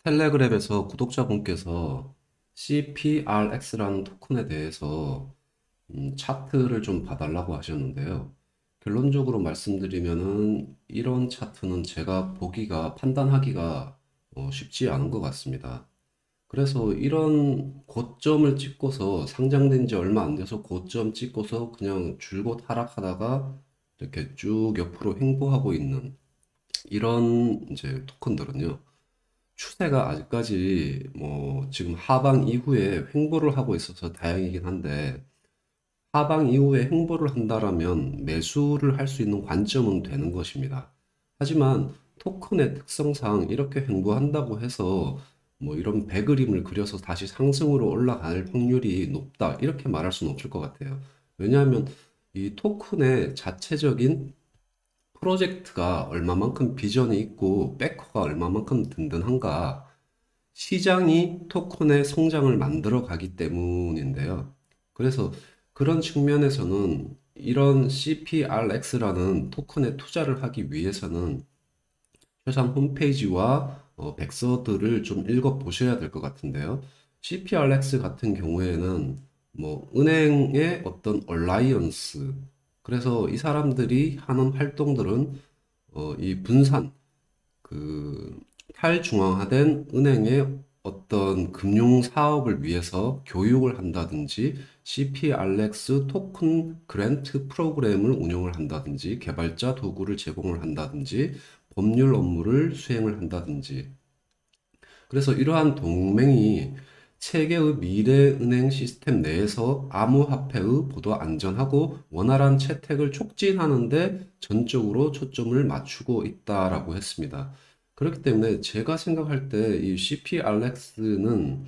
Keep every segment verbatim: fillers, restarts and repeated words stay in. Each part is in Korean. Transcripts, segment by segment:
텔레그램에서 구독자분께서 씨피알엑스라는 토큰에 대해서 음, 차트를 좀 봐달라고 하셨는데요. 결론적으로 말씀드리면은 이런 차트는 제가 보기가, 판단하기가 어, 쉽지 않은 것 같습니다. 그래서 이런 고점을 찍고서 상장된 지 얼마 안 돼서 고점 찍고서 그냥 줄곧 하락하다가 이렇게 쭉 옆으로 횡보하고 있는 이런 이제 토큰들은요. 추세가 아직까지 뭐 지금 하방 이후에 횡보를 하고 있어서 다행이긴 한데, 하방 이후에 횡보를 한다라면 매수를 할 수 있는 관점은 되는 것입니다. 하지만 토큰의 특성상 이렇게 횡보한다고 해서 뭐 이런 배그림을 그려서 다시 상승으로 올라갈 확률이 높다 이렇게 말할 수는 없을 것 같아요. 왜냐하면 이 토큰의 자체적인 프로젝트가 얼마만큼 비전이 있고 백커가 얼마만큼 든든한가, 시장이 토큰의 성장을 만들어 가기 때문인데요. 그래서 그런 측면에서는 이런 씨피알엑스라는 토큰에 투자를 하기 위해서는 최소한 홈페이지와 어, 백서들을 좀 읽어 보셔야 될 것 같은데요. 씨피알엑스 같은 경우에는 뭐 은행의 어떤 얼라이언스, 그래서 이 사람들이 하는 활동들은 어, 이 분산, 그 탈중앙화된 은행의 어떤 금융 사업을 위해서 교육을 한다든지 씨피알엑스 토큰 그랜트 프로그램을 운영을 한다든지 개발자 도구를 제공을 한다든지 법률 업무를 수행을 한다든지, 그래서 이러한 동맹이 세계의 미래 은행 시스템 내에서 암호화폐의 보도 안전하고 원활한 채택을 촉진하는 데 전적으로 초점을 맞추고 있다라고 했습니다. 그렇기 때문에 제가 생각할 때 이 씨피알엑스는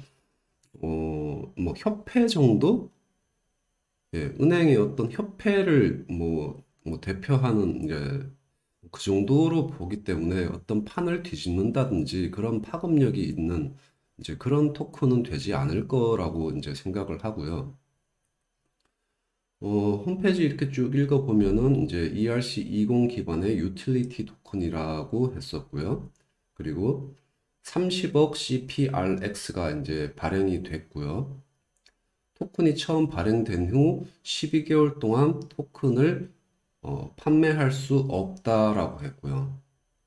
어, 뭐 협회 정도? 예, 은행의 어떤 협회를 뭐, 뭐 대표하는 이제 그 정도로 보기 때문에 어떤 판을 뒤집는다든지 그런 파급력이 있는 이제 그런 토큰은 되지 않을 거라고 이제 생각을 하고요. 어, 홈페이지 이렇게 쭉 읽어보면은 이제 이알씨 이십 기반의 유틸리티 토큰이라고 했었고요. 그리고 삼십억 씨피알엑스가 이제 발행이 됐고요. 토큰이 처음 발행된 후 십이 개월 동안 토큰을 어, 판매할 수 없다라고 했고요.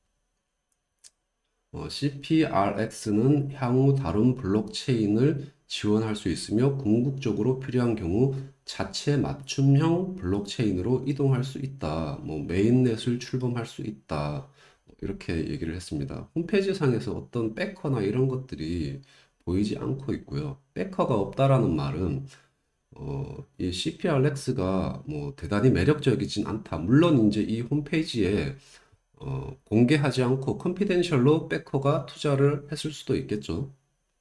어, 씨피알엑스는 향후 다른 블록체인을 지원할 수 있으며 궁극적으로 필요한 경우 자체 맞춤형 블록체인으로 이동할 수 있다. 뭐 메인넷을 출범할 수 있다. 뭐 이렇게 얘기를 했습니다. 홈페이지 상에서 어떤 백커나 이런 것들이 보이지 않고 있고요. 백커가 없다라는 말은 어, 이 씨피알엑스가 뭐 대단히 매력적이진 않다. 물론 이제 이 홈페이지에 어, 공개하지 않고 컨피덴셜로 백커가 투자를 했을 수도 있겠죠.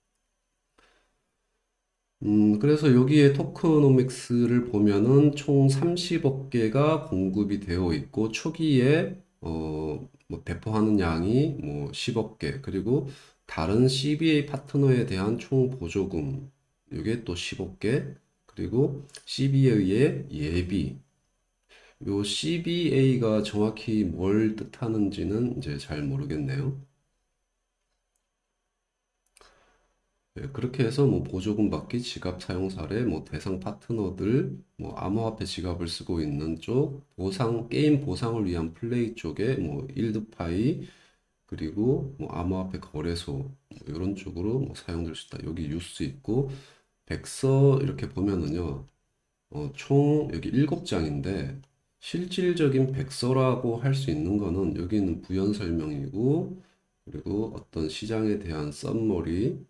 음, 그래서 여기에 토크노믹스를 보면은 총 삼십억 개가 공급이 되어 있고 초기에 어, 뭐 배포하는 양이 뭐 십억 개, 그리고 다른 씨비에이 파트너에 대한 총 보조금 이게 또 십억 개, 그리고 씨비에이의 예비, 요 씨비에이가 정확히 뭘 뜻하는지는 이제 잘 모르겠네요. 네, 그렇게 해서 뭐 보조금 받기, 지갑 사용 사례, 뭐 대상 파트너들, 뭐 암호화폐 지갑을 쓰고 있는 쪽, 보상, 게임 보상을 위한 플레이 쪽에 뭐 일드파이, 그리고 뭐 암호화폐 거래소, 뭐 이런 쪽으로 뭐 사용될 수 있다. 여기 뉴스 있고, 백서 이렇게 보면은요, 어, 총 여기 일곱 장인데, 실질적인 백서라고 할 수 있는 거는 여기는 부연 설명이고, 그리고 어떤 시장에 대한 썸머리,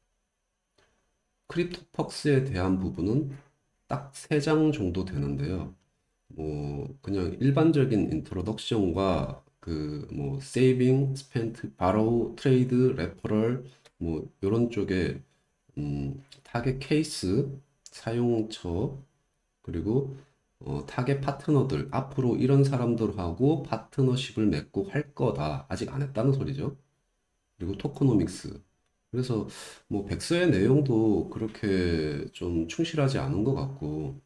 크립토팍스에 대한 부분은 딱 세 장 정도 되는데요. 뭐 그냥 일반적인 인트로덕션과 그 뭐 세이빙, 스펜트, 바로우, 트레이드, 레퍼럴 뭐 이런 쪽에 음, 타겟 케이스, 사용처, 그리고 어, 타겟 파트너들, 앞으로 이런 사람들하고 파트너십을 맺고 할 거다. 아직 안 했다는 소리죠. 그리고 토크노믹스. 그래서 뭐 백서의 내용도 그렇게 좀 충실하지 않은 것 같고,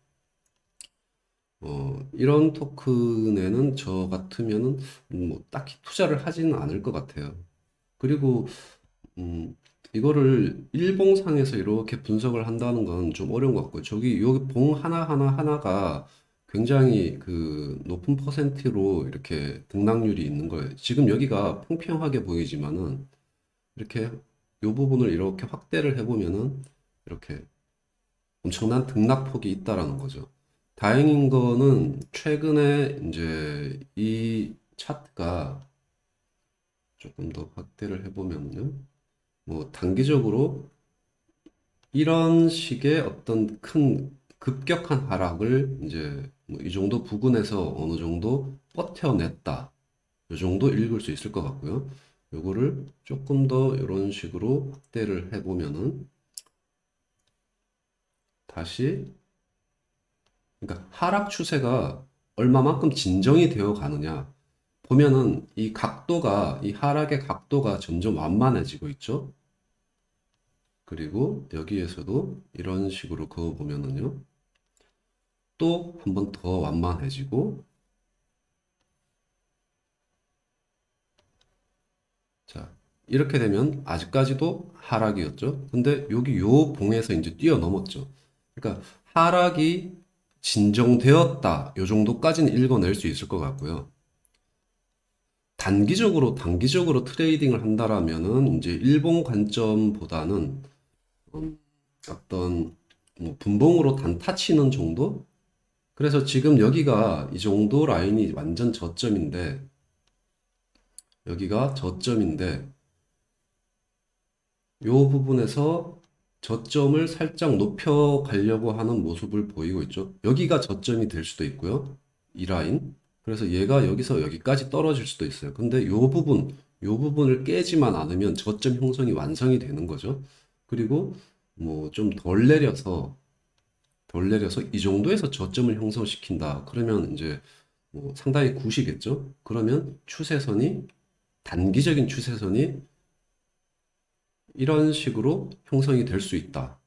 어, 이런 토큰에는 저 같으면은 뭐 딱히 투자를 하지는 않을 것 같아요. 그리고 음, 이거를 일봉상에서 이렇게 분석을 한다는 건 좀 어려운 것 같고요. 저기 여기 봉 하나하나 하나가 굉장히 그 높은 퍼센트로 이렇게 등락률이 있는 거예요. 지금 여기가 평평하게 보이지만은 이렇게 이 부분을 이렇게 확대를 해보면은 이렇게 엄청난 등락폭이 있다라는 거죠. 다행인 거는 최근에 이제 이 차트가 조금 더 확대를 해보면요. 뭐 단기적으로 이런 식의 어떤 큰 급격한 하락을 이제 뭐이 정도 부근에서 어느 정도 버텨냈다. 이 정도 읽을 수 있을 것 같고요. 요거를 조금 더 이런 식으로 확대를 해보면은 다시 그러니까 하락 추세가 얼마만큼 진정이 되어 가느냐 보면은 이 각도가 이 하락의 각도가 점점 완만해지고 있죠. 그리고 여기에서도 이런 식으로 그어 보면은요. 또 한 번 더 완만해지고 자 이렇게 되면 아직까지도 하락이었죠. 근데 여기 요 봉에서 이제 뛰어넘었죠. 그러니까 하락이 진정되었다. 요 정도까지는 읽어낼 수 있을 것 같고요. 단기적으로 단기적으로 트레이딩을 한다라면은 이제 일본 관점보다는 음, 어떤 뭐 분봉으로 단타 치는 정도? 그래서 지금 여기가 이 정도 라인이 완전 저점인데 여기가 저점인데 이 부분에서 저점을 살짝 높여 가려고 하는 모습을 보이고 있죠. 여기가 저점이 될 수도 있고요. 이 라인. 그래서 얘가 여기서 여기까지 떨어질 수도 있어요. 근데 이 부분, 이 부분을 깨지만 않으면 저점 형성이 완성이 되는 거죠. 그리고 뭐 좀 덜 내려서 덜 내려서 이 정도에서 저점을 형성시킨다. 그러면 이제 뭐 상당히 굿이겠죠. 그러면 추세선이 단기적인 추세선이 이런 식으로 형성이 될 수 있다.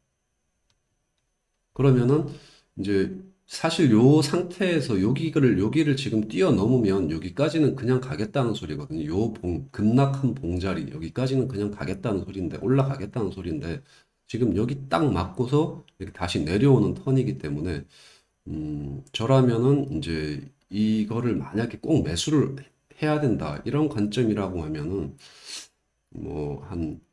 그러면은 이제 사실 요 상태에서 여기를 여기를 지금 뛰어넘으면 여기까지는 그냥 가겠다는 소리거든요. 요 봉, 급락한 봉자리 여기까지는 그냥 가겠다는 소리인데 올라가겠다는 소리인데 지금 여기 딱 맞고서 이렇게 다시 내려오는 턴이기 때문에 음, 저라면은 이제 이거를 만약에 꼭 매수를 해야 된다 이런 관점이라고 하면은 뭐한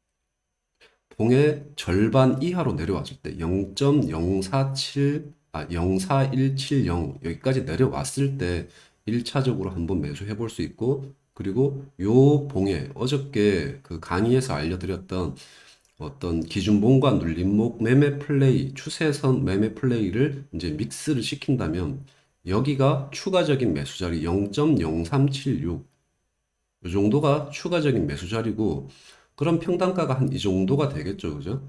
봉의 절반 이하로 내려왔을 때 영 점 영사칠 아 영사일칠영 여기까지 내려왔을 때 일 차적으로 한번 매수해 볼 수 있고 그리고 요 봉에 어저께 그 강의에서 알려드렸던 어떤 기준봉과 눌림목 매매 플레이 추세선 매매 플레이를 이제 믹스를 시킨다면 여기가 추가적인 매수 자리 영 점 영삼칠육 이 정도가 추가적인 매수 자리고 그럼 평단가가 한 이 정도가 되겠죠. 그죠?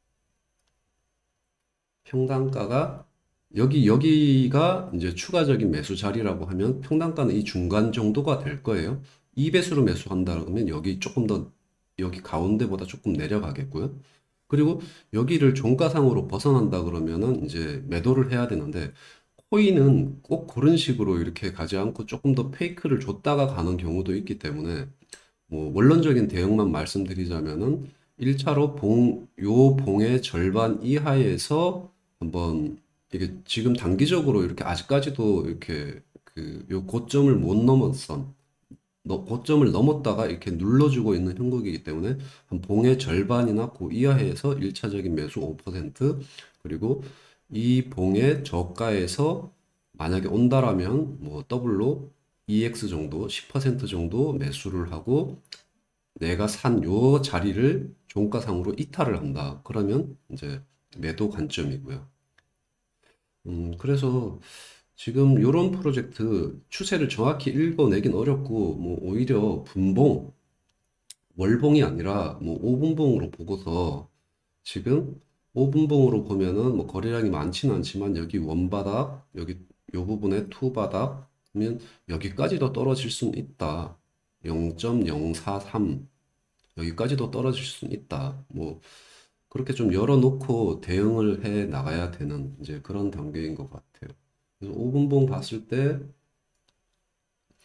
평단가가 여기 여기가 이제 추가적인 매수 자리라고 하면 평단가는 이 중간 정도가 될 거예요. 이 배수로 매수한다 그러면 여기 조금 더 여기 가운데보다 조금 내려가겠고요. 그리고 여기를 종가상으로 벗어난다 그러면은 이제 매도를 해야 되는데 코인은 꼭 그런 식으로 이렇게 가지 않고 조금 더 페이크를 줬다가 가는 경우도 있기 때문에 뭐 원론적인 대응만 말씀드리자면은 일 차로 봉, 요 봉의 절반 이하에서 한번 이게 지금 단기적으로 이렇게 아직까지도 이렇게 그 요 고점을 못 넘었선 너, 고점을 넘었다가 이렇게 눌러주고 있는 형국이기 때문에 한 봉의 절반이나 그 이하에서 일 차적인 매수 오 퍼센트 그리고 이 봉의 저가에서 만약에 온다라면 뭐 더블로 이 엑스 정도 십 퍼센트 정도 매수를 하고 내가 산 요 자리를 종가상으로 이탈을 한다. 그러면 이제 매도 관점이고요. 음, 그래서 지금 이런 프로젝트 추세를 정확히 읽어내긴 어렵고 뭐 오히려 분봉, 월봉이 아니라 뭐 오 분봉으로 보고서 지금 오 분봉으로 보면은 뭐 거래량이 많지는 않지만 여기 원바닥, 여기 요 부분에 투바닥 그러면 여기까지도 떨어질 수는 있다. 영 점 영사삼 여기까지도 떨어질 수는 있다. 뭐 그렇게 좀 열어놓고 대응을 해 나가야 되는 이제 그런 단계인 것 같아요. 그래서 오 분봉 봤을 때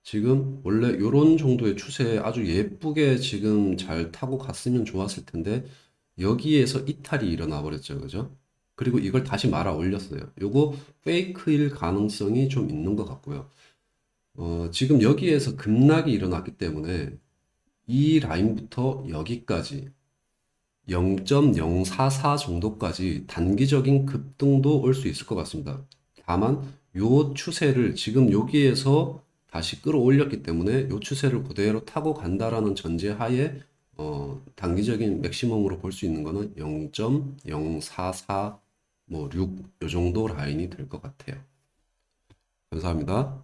지금 원래 요런 정도의 추세에 아주 예쁘게 지금 잘 타고 갔으면 좋았을 텐데 여기에서 이탈이 일어나 버렸죠. 그죠? 그리고 이걸 다시 말아 올렸어요. 요거 페이크일 가능성이 좀 있는 것 같고요. 어, 지금 여기에서 급락이 일어났기 때문에 이 라인부터 여기까지 영 점 영사사 정도까지 단기적인 급등도 올 수 있을 것 같습니다. 다만 요 추세를 지금 여기에서 다시 끌어올렸기 때문에 요 추세를 그대로 타고 간다라는 전제하에 어, 단기적인 맥시멈으로 볼 수 있는 거는 영 점 영사사 뭐 육 요 정도 라인이 될 것 같아요. 감사합니다.